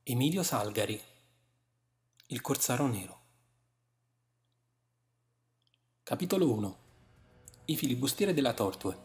Emilio Salgari, il corsaro nero. Capitolo 1. I filibustieri della Tortue.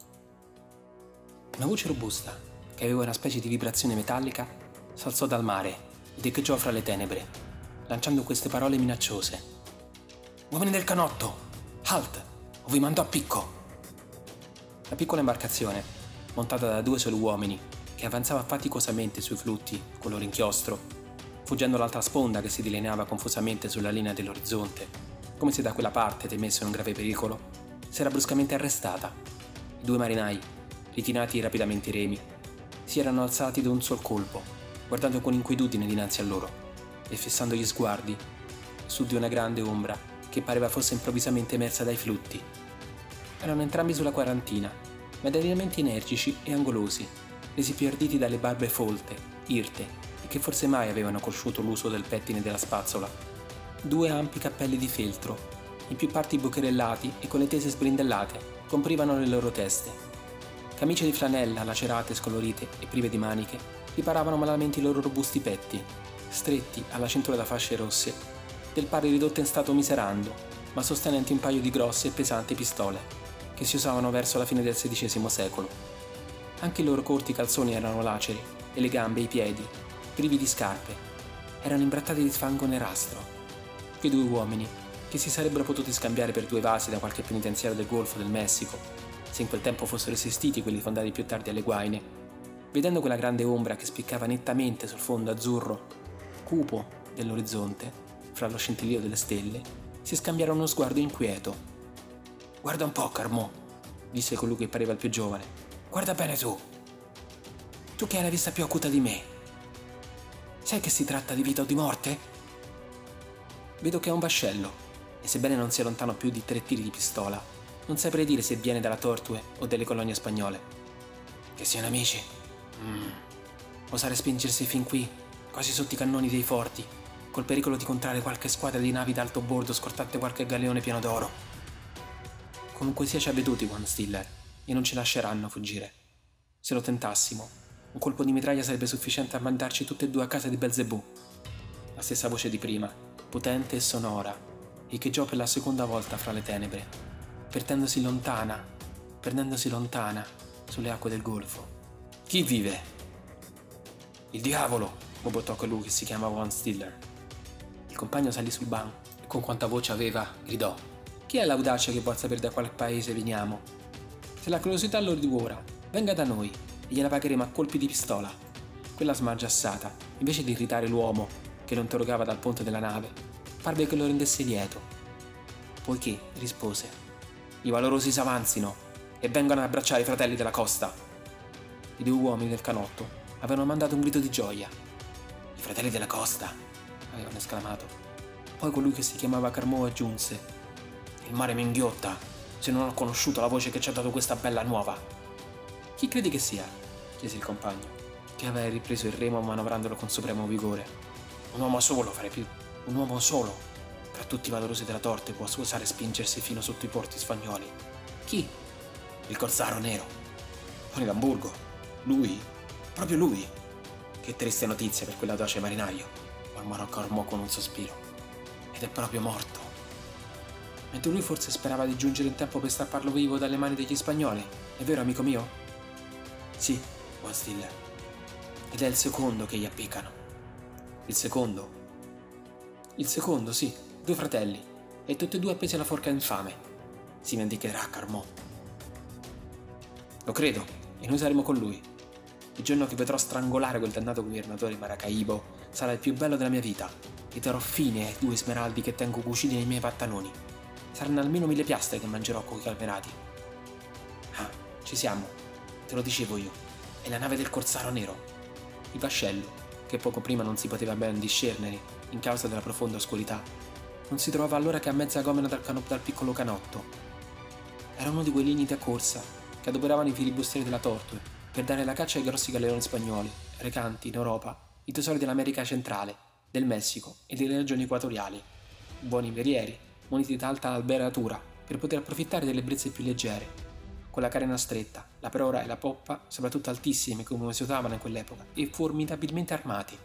Una voce robusta, che aveva una specie di vibrazione metallica, s'alzò dal mare ed echeggiò fra le tenebre, lanciando queste parole minacciose. «Uomini del canotto! Halt! O vi mando a picco!» La piccola imbarcazione, montata da 2 soli uomini, che avanzava faticosamente sui flutti color inchiostro, fuggendo l'altra sponda che si delineava confusamente sulla linea dell'orizzonte, come se da quella parte temesse un grave pericolo, si era bruscamente arrestata. I 2 marinai, ritinati rapidamente i remi, si erano alzati d'un sol colpo, guardando con inquietudine dinanzi a loro e fissando gli sguardi su di una grande ombra che pareva fosse improvvisamente emersa dai flutti. Erano entrambi sulla quarantina, ma dai lineamenti energici e angolosi, resi più arditi dalle barbe folte, irte, e che forse mai avevano conosciuto l'uso del pettine e della spazzola. 2 ampi cappelli di feltro, in più parti bucherellati e con le tese sbrindellate, comprivano le loro teste. Camicie di flanella lacerate, scolorite e prive di maniche riparavano malamente i loro robusti petti, stretti alla cintura da fasce rosse, del pari ridotte in stato miserando, ma sostenenti un paio di grosse e pesanti pistole, che si usavano verso la fine del XVI secolo. Anche i loro corti calzoni erano laceri e le gambe e i piedi, privi di scarpe, erano imbrattati di fango nerastro. Quei 2 uomini, che si sarebbero potuti scambiare per 2 evasi da qualche penitenziario del Golfo del Messico, se in quel tempo fossero esistiti quelli fondati più tardi alle Guaine, vedendo quella grande ombra che spiccava nettamente sul fondo azzurro, cupo dell'orizzonte, fra lo scintillio delle stelle, si scambiarono uno sguardo inquieto. «Guarda un po', Carmò», disse colui che pareva il più giovane. «Guarda bene tu. Tu che hai la vista più acuta di me. Sai che si tratta di vita o di morte?» «Vedo che è un vascello, e sebbene non sia lontano più di 3 tiri di pistola, non saprei dire se viene dalla Tortue o dalle colonie spagnole. Che siano amici? Osare spingersi fin qui, quasi sotto i cannoni dei forti, col pericolo di incontrare qualche squadra di navi d'alto bordo scortate qualche galeone pieno d'oro. Comunque sia, ci ha veduti One Stiller, e non ci lasceranno fuggire. Se lo tentassimo, un colpo di mitraglia sarebbe sufficiente a mandarci tutte e 2 a casa di Belzebù». La stessa voce di prima, potente e sonora, echeggiò per la seconda volta fra le tenebre, perdendosi lontana sulle acque del golfo. «Chi vive?» «Il diavolo!» bobottò colui che si chiamava One Stiller. Il compagno salì sul banco e con quanta voce aveva gridò: «Chi è l'audacia che vuol sapere da quale paese veniamo? Se la curiosità lo divora, venga da noi e gliela pagheremo a colpi di pistola». Quella smargiassata, invece di irritare l'uomo che lo interrogava dal ponte della nave, parve che lo rendesse lieto. Poiché, rispose, «i valorosi s'avanzino e vengano ad abbracciare i fratelli della costa». I 2 uomini del canotto avevano mandato un grido di gioia. «I fratelli della costa!» avevano esclamato. Poi colui che si chiamava Carmò aggiunse: «Il mare mi inghiotta, se non ho conosciuto la voce che ci ha dato questa bella nuova». «Chi credi che sia?» chiese il compagno, che aveva ripreso il remo manovrandolo con supremo vigore. «Un uomo solo, farei più. Un uomo solo, tra tutti i valorosi della Torte, può osare spingersi fino sotto i porti spagnoli». «Chi?» «Il corsaro nero. Tony d'Amburgo. Lui, proprio lui». «Che triste notizia per quell'audace marinaio», mormorò Carmò con un sospiro. «Ed è proprio morto». «Mentre lui forse sperava di giungere in tempo per strapparlo vivo dalle mani degli spagnoli, è vero, amico mio?» «Sì, One Stiller. Ed è il secondo che gli appiccano». «Il secondo?» «Il secondo, sì, 2 fratelli, e tutti e 2 appesi alla forca infame. Si vendicherà, Carmò». «Lo credo, e noi saremo con lui. Il giorno che vedrò strangolare quel dannato governatore Maracaibo sarà il più bello della mia vita, e darò fine ai 2 smeraldi che tengo cuciti nei miei pantaloni. Saranno almeno 1000 piastre che mangerò coi calmerati». «Ah, ci siamo, te lo dicevo io, è la nave del corsaro nero». Il vascello, che poco prima non si poteva ben discernere in causa della profonda oscurità, non si trovava allora che a mezza gomena dal piccolo canotto. Era uno di quei ligni da corsa che adoperavano i filibustieri della Tortue per dare la caccia ai grossi galeoni spagnoli, recanti in Europa i tesori dell'America centrale, del Messico e delle regioni equatoriali, buoni velieri, muniti di alta alberatura per poter approfittare delle brezze più leggere, con la carena stretta, la prora e la poppa soprattutto altissime come si usavano in quell'epoca e formidabilmente armati.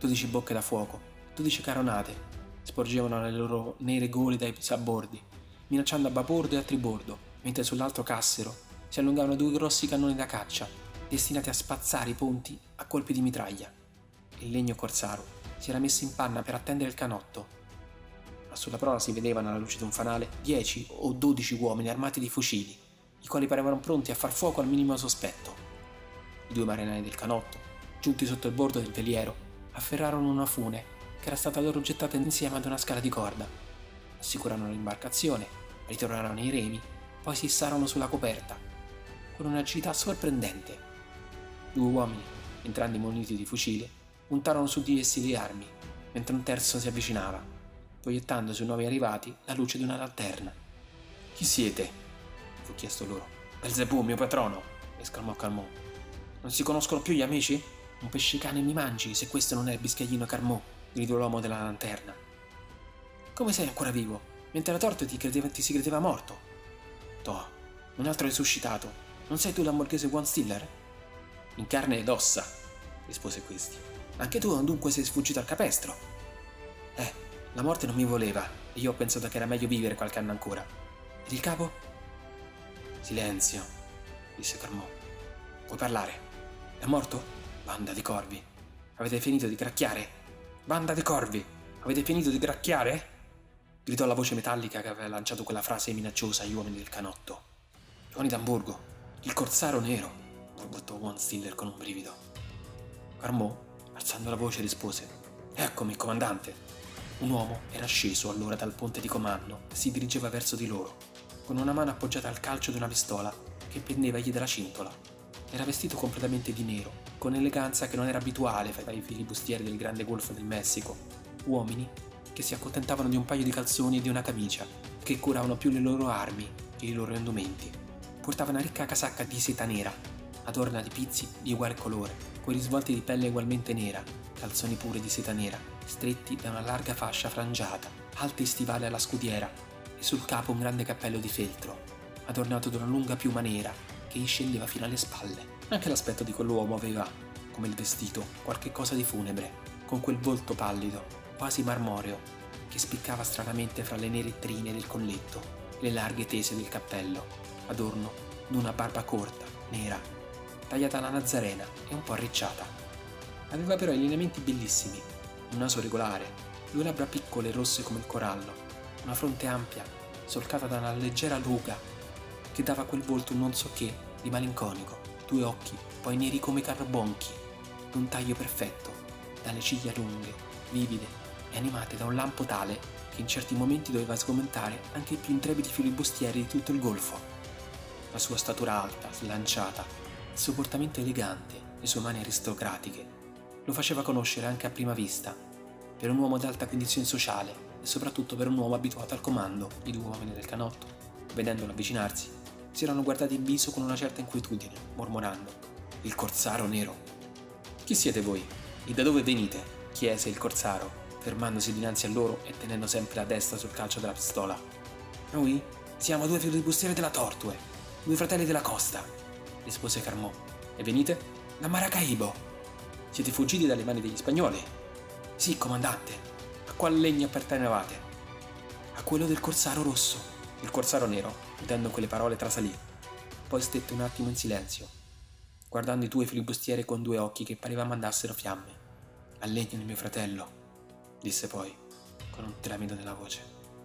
12 bocche da fuoco, 12 caronate, sporgevano le loro nere gole dai sabbordi, minacciando a babordo e a tribordo, mentre sull'altro cassero si allungavano 2 grossi cannoni da caccia, destinati a spazzare i ponti a colpi di mitraglia. Il legno corsaro si era messo in panna per attendere il canotto, ma sulla prora si vedevano alla luce di un fanale 10 o 12 uomini armati di fucili, i quali parevano pronti a far fuoco al minimo sospetto. I 2 marinai del canotto, giunti sotto il bordo del veliero, afferrarono una fune che era stata loro gettata insieme ad una scala di corda, assicurarono l'imbarcazione, ritornarono i remi, poi si issarono sulla coperta, con un'agilità sorprendente. 2 uomini, entrambi muniti di fucile, puntarono su di essi le armi, mentre un terzo si avvicinava, proiettando sui nuovi arrivati la luce di una lanterna. «Chi siete?» fu chiesto loro. «Belzebù, mio patrono!» esclamò Carmò. «Non si conoscono più gli amici? Un pescecane mi mangi se questo non è il biscaglino Carmò!» gridò l'uomo della lanterna. «Come sei ancora vivo? Mentre la torta ti si credeva morto!» «Toh, un altro risuscitato! Non sei tu l'hamburghese One Stiller?» «In carne ed ossa!» rispose questi. «Anche tu dunque sei sfuggito al capestro?» La morte non mi voleva e io ho pensato che era meglio vivere qualche anno ancora. Ed il capo?» «Silenzio», disse Carmò. «Puoi parlare? È morto? Banda di corvi! Avete finito di gracchiare? Banda di corvi! Avete finito di gracchiare?» gridò la voce metallica che aveva lanciato quella frase minacciosa agli uomini del canotto. «Giovanni d'Amburgo, il corsaro nero», borbottò One Stiller con un brivido. Carmò, alzando la voce, rispose: «Eccomi, comandante!» Un uomo era sceso allora dal ponte di comando e si dirigeva verso di loro, con una mano appoggiata al calcio di una pistola che pendevagli dalla cintola. Era vestito completamente di nero, con eleganza che non era abituale fra i filibustieri del grande golfo del Messico, uomini che si accontentavano di un paio di calzoni e di una camicia, che curavano più le loro armi che i loro indumenti. Portava una ricca casacca di seta nera, adorna di pizzi di uguale colore, con risvolti di pelle ugualmente nera, calzoni pure di seta nera, stretti da una larga fascia frangiata, alti stivali alla scudiera e sul capo un grande cappello di feltro, adornato da una lunga piuma nera che gli scendeva fino alle spalle. Anche l'aspetto di quell'uomo aveva, come il vestito, qualche cosa di funebre, con quel volto pallido, quasi marmoreo, che spiccava stranamente fra le nere trine del colletto e le larghe tese del cappello, adorno d'una barba corta, nera, tagliata alla nazzarena e un po' arricciata. Aveva però i lineamenti bellissimi, un naso regolare, 2 labbra piccole e rosse come il corallo, una fronte ampia, solcata da una leggera ruga che dava a quel volto un non so che di malinconico, 2 occhi, poi neri come carbonchi, d'un taglio perfetto, dalle ciglia lunghe, vivide e animate da un lampo tale che in certi momenti doveva sgomentare anche i più intrepidi filibustieri di tutto il golfo. La sua statura alta, slanciata, il suo portamento elegante, le sue mani aristocratiche, lo faceva conoscere anche a prima vista, per un uomo d'alta condizione sociale e soprattutto per un uomo abituato al comando. I 2 uomini del canotto, vedendolo avvicinarsi, si erano guardati in viso con una certa inquietudine, mormorando: «Il corsaro nero!» «Chi siete voi? E da dove venite?» chiese il corsaro, fermandosi dinanzi a loro e tenendo sempre la destra sul calcio della pistola. «Noi siamo 2 filibustieri della Tortue, 2 fratelli della costa», rispose Carmò. «E venite?» «Da Maracaibo». «Siete fuggiti dalle mani degli spagnoli?» «Sì, comandante». «A quale legno appartenevate?» «A quello del corsaro rosso». Il corsaro nero, udendo quelle parole, trasalì. Poi stette un attimo in silenzio, guardando i 2 filibustieri con 2 occhi che pareva mandassero fiamme. «Al legno di mio fratello», disse poi, con un tremito nella voce.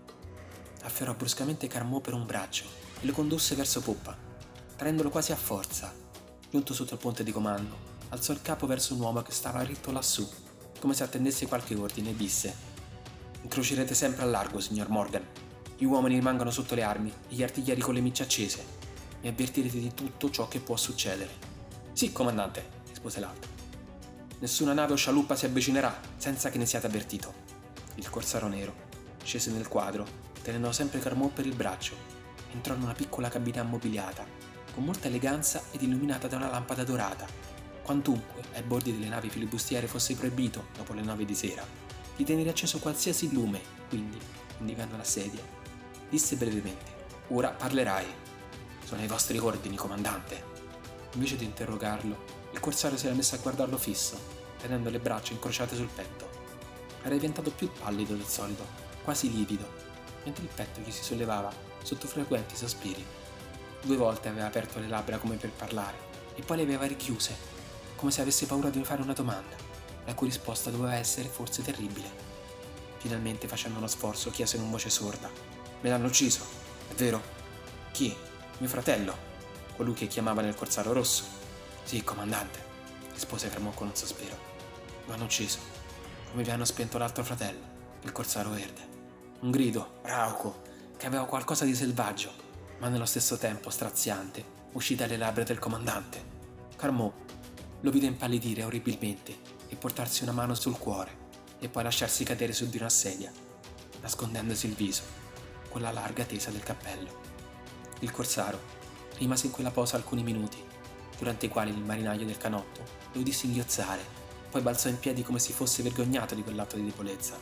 Afferrò bruscamente Carmò per un braccio e lo condusse verso poppa, traendolo quasi a forza. Giunto sotto il ponte di comando, alzò il capo verso un uomo che stava ritto lassù, come se attendesse qualche ordine, e disse: «Incrocerete sempre al largo, signor Morgan. Gli uomini rimangono sotto le armi e gli artiglieri con le micce accese. Mi avvertirete di tutto ciò che può succedere». «Sì, comandante», rispose l'altro. «Nessuna nave o scialuppa si avvicinerà senza che ne siate avvertito». Il corsaro nero scese nel quadro, tenendo sempre Carmò per il braccio. Entrò in una piccola cabina ammobiliata, con molta eleganza ed illuminata da una lampada dorata. Quantunque ai bordi delle navi filibustiere fosse proibito, dopo le 9 di sera, di tenere acceso qualsiasi lume, quindi, indicando la sedia, disse brevemente: «Ora parlerai. Sono ai vostri ordini, comandante». Invece di interrogarlo, il corsario si era messo a guardarlo fisso, tenendo le braccia incrociate sul petto. Era diventato più pallido del solito, quasi livido, mentre il petto gli si sollevava sotto frequenti sospiri. 2 volte aveva aperto le labbra come per parlare e poi le aveva richiuse, come se avesse paura di fare una domanda, la cui risposta doveva essere forse terribile. Finalmente, facendo uno sforzo, chiese con voce sorda: «Me l'hanno ucciso, è vero?» «Chi? Mio fratello, colui che chiamava nel Corsaro Rosso?» «Sì, comandante», rispose Carmò con un sospiro. «Lo hanno ucciso, come vi hanno spento l'altro fratello, il Corsaro Verde». Un grido, rauco, che aveva qualcosa di selvaggio, ma nello stesso tempo straziante, uscì dalle labbra del comandante. Carmò lo vide impallidire orribilmente e portarsi una mano sul cuore e poi lasciarsi cadere su di una sedia, nascondendosi il viso con la larga tesa del cappello. Il corsaro rimase in quella posa alcuni minuti, durante i quali il marinaio del canotto lo udì singhiozzare, poi balzò in piedi come se fosse vergognato di quell'atto di debolezza.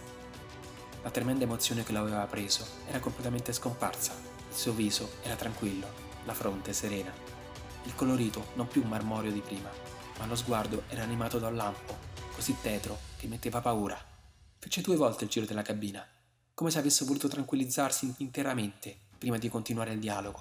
La tremenda emozione che lo aveva preso era completamente scomparsa, il suo viso era tranquillo, la fronte serena. Il colorito non più marmoreo di prima, ma lo sguardo era animato da un lampo, così tetro che metteva paura. Fece 2 volte il giro della cabina, come se avesse voluto tranquillizzarsi interamente prima di continuare il dialogo.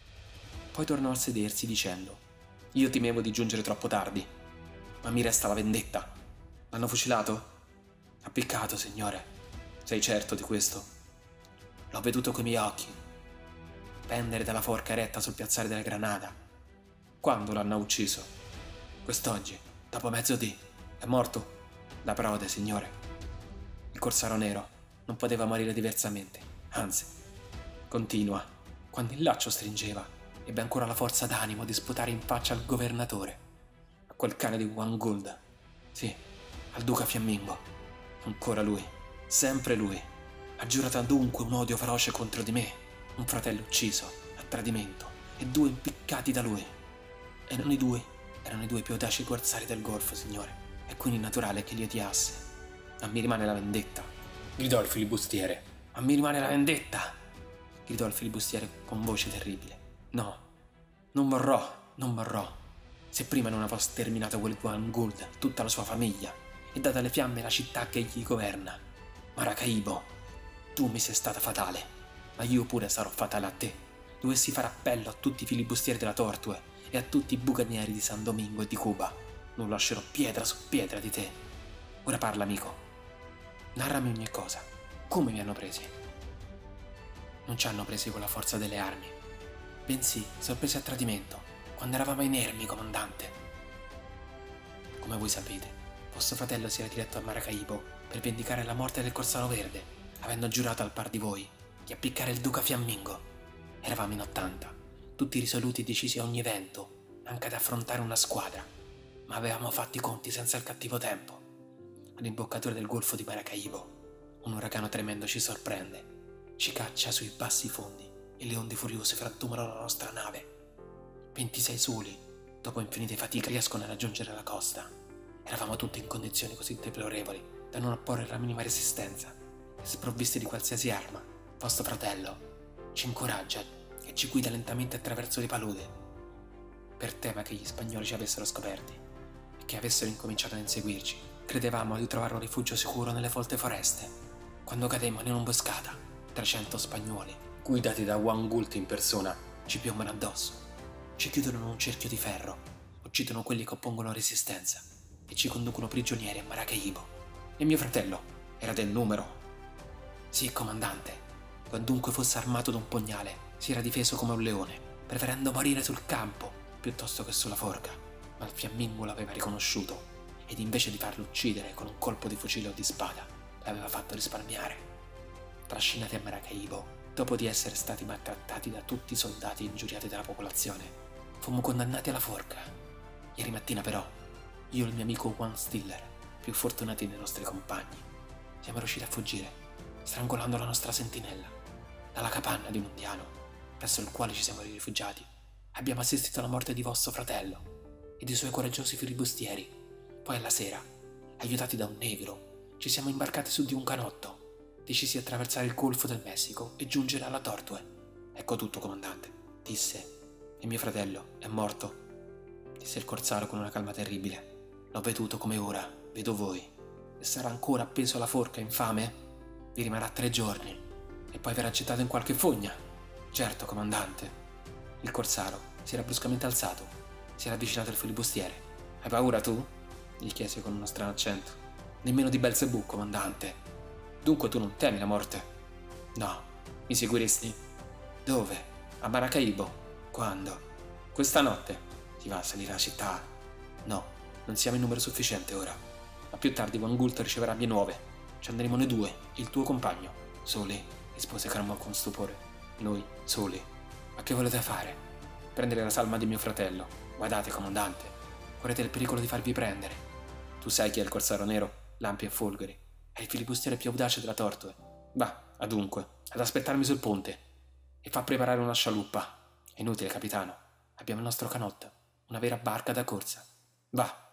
Poi tornò a sedersi dicendo: «Io temevo di giungere troppo tardi, ma mi resta la vendetta. L'hanno fucilato?» «Appiccato, signore. Sei certo di questo?» «L'ho veduto coi miei occhi pendere dalla forca eretta sul piazzale della Granada». «Quando l'hanno ucciso?» «Quest'oggi, dopo mezzodì. È morto?» «Da prode, signore». Il corsaro nero non poteva morire diversamente, anzi, continua, quando il laccio stringeva, ebbe ancora la forza d'animo di sputare in faccia al governatore, a quel cane di Juan Gould, sì, al duca Fiammingo. Ancora lui, sempre lui, ha giurato dunque un odio feroce contro di me, un fratello ucciso, a tradimento, e 2 impiccati da lui. Erano i due più audaci corsari del Golfo, signore, è quindi naturale che li odiasse. «A me rimane la vendetta», gridò il filibustiere. «A me rimane la vendetta!» gridò il filibustiere con voce terribile. «No, non morrò. Se prima non avrò sterminato quel Juan Gould, tutta la sua famiglia, e data alle fiamme la città che egli governa. Maracaibo, tu mi sei stata fatale, ma io pure sarò fatale a te. Dovessi fare appello a tutti i filibustieri della Tortue e a tutti i bucanieri di San Domingo e di Cuba. Non lascerò pietra su pietra di te. Ora parla, amico. Narrami ogni cosa. Come mi hanno presi?» «Non ci hanno presi con la forza delle armi, bensì sorpresi a tradimento, quando eravamo inermi, comandante. Come voi sapete, vostro fratello si era diretto a Maracaibo per vendicare la morte del Corsaro Verde, avendo giurato al par di voi di appiccare il duca Fiammingo. Eravamo in 80, tutti risoluti e decisi a ogni evento, anche ad affrontare una squadra, ma avevamo fatto i conti senza il cattivo tempo. All'imboccatura del golfo di Maracaibo, un uragano tremendo ci sorprende, ci caccia sui bassi fondi e le onde furiose frantumano la nostra nave. 26 soli, dopo infinite fatiche, riescono a raggiungere la costa. Eravamo tutti in condizioni così deplorevoli da non opporre la minima resistenza, e sprovvisti di qualsiasi arma, vostro fratello ci incoraggia e ci guida lentamente attraverso le paludi, per tema che gli spagnoli ci avessero scoperti e che avessero incominciato a inseguirci. Credevamo di trovare un rifugio sicuro nelle folte foreste, quando cademmo in un'imboscata. 300 spagnoli, guidati da Juan Gould in persona, ci piombano addosso, ci chiudono in un cerchio di ferro, uccidono quelli che oppongono resistenza e ci conducono prigionieri a Maracaibo. E mio fratello era del numero. Sì, comandante, quandunque fosse armato d'un pugnale, si era difeso come un leone, preferendo morire sul campo piuttosto che sulla forca, ma il Fiammingo l'aveva riconosciuto ed invece di farlo uccidere con un colpo di fucile o di spada, l'aveva fatto risparmiare. Trascinati a Maracaibo, dopo di essere stati maltrattati da tutti i soldati ingiuriati dalla popolazione, fummo condannati alla forca. Ieri mattina però, io e il mio amico Juan Stiller, più fortunati dei nostri compagni, siamo riusciti a fuggire, strangolando la nostra sentinella, dalla capanna di un indiano, presso il quale ci siamo rifugiati. Abbiamo assistito alla morte di vostro fratello e dei suoi coraggiosi filibustieri. Poi alla sera, aiutati da un negro, ci siamo imbarcati su di un canotto, decisi di attraversare il Golfo del Messico e giungere alla Tortue. Ecco tutto, comandante, disse. E mio fratello è morto, disse il corsaro con una calma terribile. L'ho veduto come ora, Vedo voi. E sarà ancora appeso alla forca, infame? Vi rimarrà 3 giorni. E poi verrà gettato in qualche fogna. Certo, comandante. Il corsaro si era bruscamente alzato. Si era avvicinato al filibustiere. Hai paura tu? Gli chiese con uno strano accento. Nemmeno di Belzebù, comandante. Dunque tu non temi la morte? No. Mi seguiresti? Dove? A Maracaibo. Quando? Questa notte. Si va a salire la città? No, non siamo in numero sufficiente ora. Ma più tardi Von Gult riceverà vie nuove. Ci andremo noi due, il tuo compagno. Soli? Rispose Cromwell con stupore. Noi, soli. Ma che volete fare? Prendere la salma di mio fratello. Guardate, comandante. Correte il pericolo di farvi prendere. Tu sai chi è il corsaro nero? Lampi e folgori. È il filibustiere più audace della Tortue. Va, adunque, ad aspettarmi sul ponte. E fa preparare una scialuppa. È inutile, capitano. Abbiamo il nostro canotto. Una vera barca da corsa. Va.